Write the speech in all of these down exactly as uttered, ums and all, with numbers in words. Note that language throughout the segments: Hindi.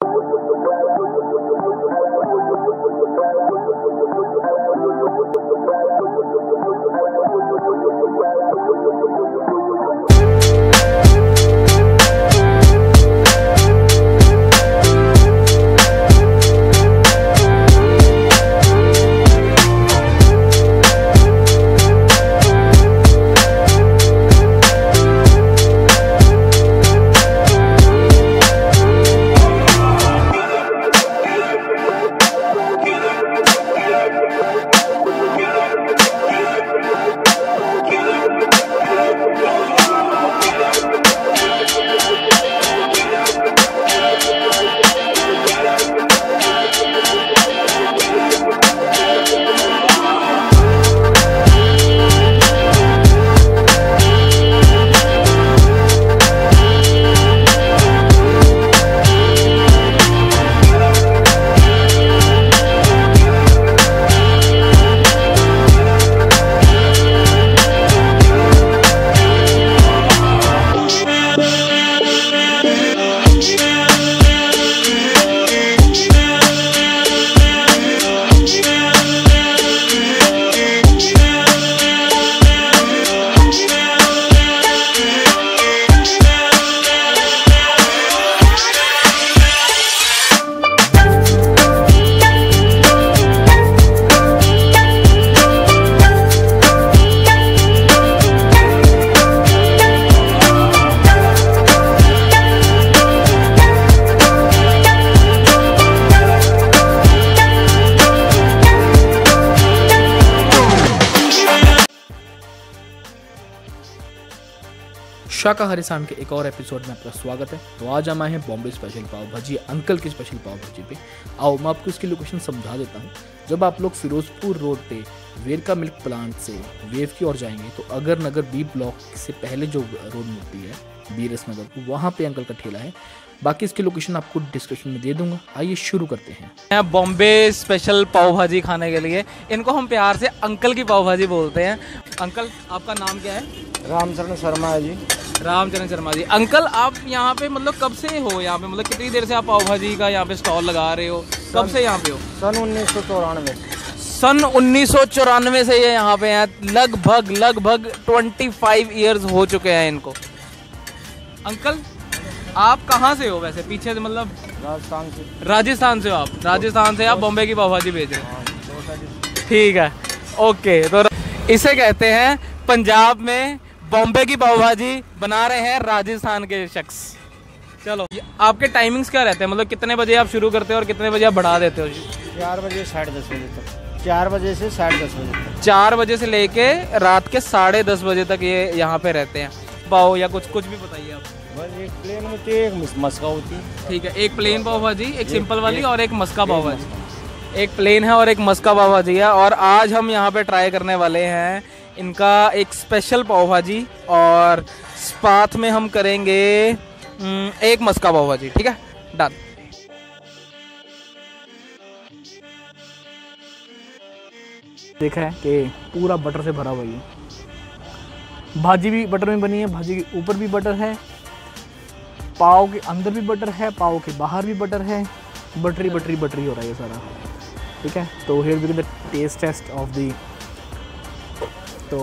शाकाहारी साम के एक और एपिसोड में आपका स्वागत है। तो आज हम आए हैं बॉम्बे स्पेशल पाव भाजी, अंकल की स्पेशल पाव भाजी पे। आओ मैं आपको इसकी लोकेशन समझा देता हूँ। जब आप लोग फिरोजपुर रोड पे वेरका मिल्क प्लांट से वेव की ओर जाएंगे तो अगर नगर बी ब्लॉक से पहले जो रोड मिलती है बीरस नगर को, वहाँ पे अंकल का ठेला है। बाकी इसकी लोकेशन आपको डिस्क्रिप्शन में दे दूंगा। आइए शुरू करते हैं। बॉम्बे स्पेशल पाव भाजी खाने के लिए इनको हम प्यार से अंकल की पाव भाजी बोलते हैं। अंकल आपका नाम क्या है? रामचरण शर्मा है जी। रामचरण शर्मा जी। अंकल आप यहाँ पे मतलब कब से हो यहाँ पे, मतलब कितनी देर से आप पाव भाजी का यहाँ पे स्टॉल लगा रहे हो? कब से यहाँ पे हो? सन उन्नीस सौ चौरानवे सन उन्नीस सौ चौरानवे से ये यहाँ पे हैं। लगभग लगभग पच्चीस इयर्स हो चुके हैं इनको। अंकल आप कहाँ से हो वैसे? पीछे से मतलब राजस्थान से। राजस्थान से हो आप? राजस्थान से आप बॉम्बे की पाव भाजी भेज रहे हो? ठीक है, ओके। तो इसे कहते हैं पंजाब में बॉम्बे की पाव भाजी बना रहे हैं राजस्थान के शख्स। चलो, आपके टाइमिंग्स क्या रहते हैं? मतलब कितने बजे आप शुरू करते हो और कितने बजे आप बढ़ा देते हो? चार बजे साढ़े दस बजे तक। चार बजे से साढ़े दस बजे तक। चार बजे से लेके रात के साढ़े दस बजे तक ये यहाँ पे रहते हैं। पाव या कुछ कुछ भी बताइए आप। बस एक प्लेन होती है, एक मस्का होती है। ठीक है, एक प्लेन पाव भाजी, एक सिंपल वाली और एक मस्का पाव भाजी। एक प्लेन है और एक मस्का पाव भाजी है। और आज हम यहाँ पे ट्राई करने वाले हैं इनका एक स्पेशल पाव भाजी और साथ में हम करेंगे एक मस्का पाव भाजी। ठीक है, डन। देखा है कि पूरा बटर से भरा हुआ है। भाजी भी बटर में बनी है, भाजी के ऊपर भी बटर है, पाव के अंदर भी बटर है, पाव के बाहर भी बटर है। बटरी बटरी बटरी हो रहा है ये सारा। ठीक है, तो here we get the taste taste of the. तो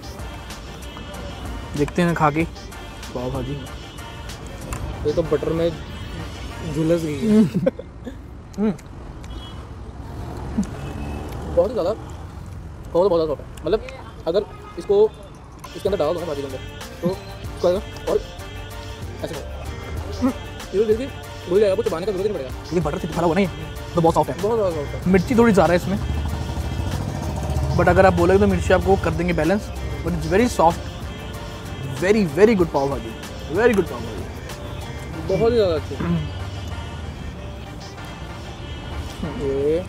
देखते हैं खा के पाव भाजी। ये तो बटर में झुलस गई है। बहुत ज़्यादा बहुत बहुत ज़्यादा है। मतलब अगर इसको इसके अंदर डाल दो ना भाजी के अंदर तो इसको आएगा और ऐसे ये देखिए भूल जाएगा, कुछ चबाने का जरूरत नहीं पड़ेगा। ये बटर से भरा हुआ नहीं तो बहुत सॉफ्ट है। बहुत ज़्यादा सॉफ्ट है। मिर्ची थोड़ी ज़्यादा है इसमें, बट अगर आप बोलोगे तो मिर्ची आपको कर देंगे balance. But it's very soft, very very good pav bhaji, very good pav भाजी, बहुत ही ज़्यादा अच्छी। ये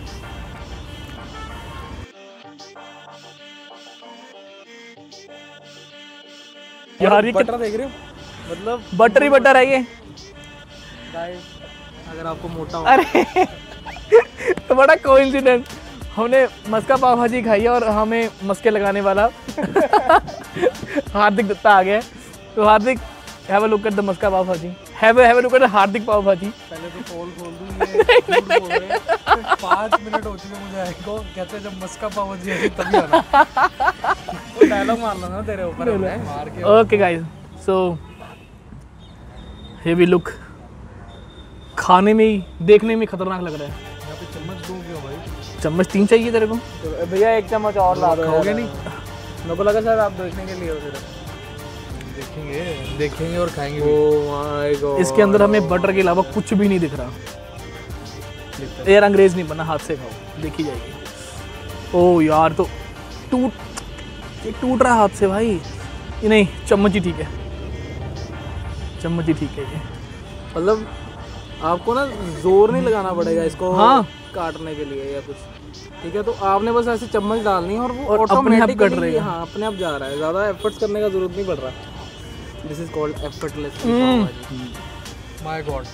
यार ये बटर देख रहे हो, मतलब बटर ही बटर है ये। अगर आपको मोटा हो। अरे तो बड़ा कोइंसिडेंस, हमने मस्का पाव भाजी खाई है और हमें मस्के लगाने वाला हार्दिक दत्ता आ गया है। तो Hardik, have a look at the maska pav bhaji. Have have look at Hardik pav bhaji. पहले तो पोल खोल दूं, ये झूठ बोल रहे हैं। पाँच मिनट हो चुके मुझे आए को, कहते हैं जब मस्का पाव भाजी आई तभी आना। वो डायलॉग मारना ना तेरे ऊपर मार के। Okay guys, so here we look. खाने में ही देखने में खतरनाक लग रहा है। यहाँ पे चम्मच दो क्यों भाई? चम्मच तीन चाहिए तेरे को? भैया एक चम्मच और ला दो। खाओगे नहीं? मेरे को लगा सर आप देखने के लिए हो सिर्फ। देखेंगे देखेंगे और खाएंगे। ओह माय गॉड, इसके अंदर हमें बटर के अलावा कुछ भी नहीं दिख रहा। यार अंग्रेज नहीं बना, हाथ से खाओ, देखी जाएगी। ओह यार, तो टूट ये टूट रहा है हाथ से भाई। ये नहीं, चम्मच ही ठीक है, चम्मच ही ठीक है ये। मतलब आपको ना जोर नहीं लगाना पड़ेगा इसको हाँ काटने के लिए या कुछ, ठीक है? तो आपने बस ऐसे चम्मच डालनी है और वो और अपने आप कट रही है। हाँ अपने आप जा रहा है, ज़्यादा एफर्ट्स करने का जरूरत नहीं पड़ रहा। This is called effortless. My god,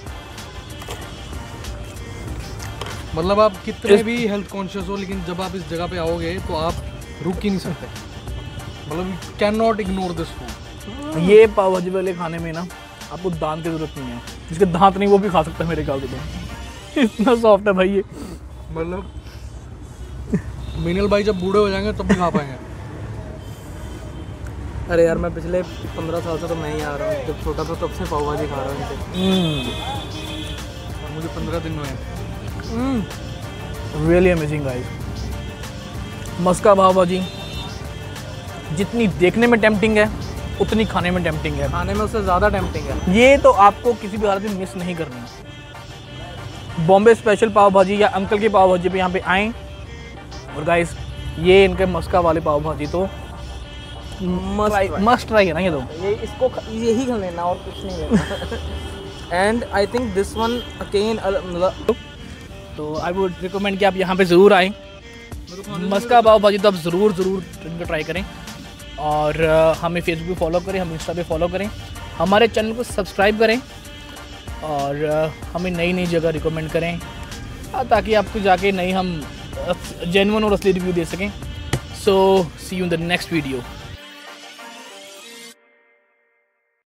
मतलब आप कितने भी हेल्थ कॉन्शियस हो, लेकिन जब आप इस जगह पे आओगे तो आप रुक ही नहीं सकते। मतलब you can not ignore this food. ये पाव भाजी वाले खाने में ना आपको दांत की जरूरत नहीं है, जिसके दांत नहीं वो भी खा सकता है मेरे ख्याल से। तो इतना सॉफ्ट है भाई ये, मतलब मीनल भाई जब बूढ़े हो जाएंगे तब भी खा पाएंगे। अरे यार, मैं पिछले पंद्रह साल से तो मैं ही आ रहा हूँ, जब छोटा था तब से पाव भाजी खा रहा हूँ इनसे, और मुझे पंद्रह दिन हुए। Really amazing guys. Maska pav bhaji जितनी देखने में टेम्पटिंग है उतनी खाने में टेम्पटिंग है। खाने में उससे ज़्यादा टेम्पटिंग है। ये तो आपको किसी भी हालत में मिस नहीं करनी। बॉम्बे स्पेशल पाव भाजी या अंकल की पाव भाजी पे यहाँ पे आएँ। और गाइस, ये इनके मस्का वाले पाव भाजी तो मस्ट ट्राई है ना। ये तो ये इसको यही खा लेना और कुछ नहीं लेना। And I think this one again, मतलब तो आई वुड रिकमेंड कि आप यहाँ पे ज़रूर आएँ। मस्का पाव भाजी तो आप ज़रूर ज़रूर इनको ट्राई करें। और uh, हमें फेसबुक पे फॉलो करें, हम इंस्टा पे फॉलो करें, हमारे चैनल को सब्सक्राइब करें और uh, हमें नई नई जगह रिकमेंड करें, ताकि आपको जाके नई हम जेन्युइन और असली रिव्यू दे सकें। So see you in the next video.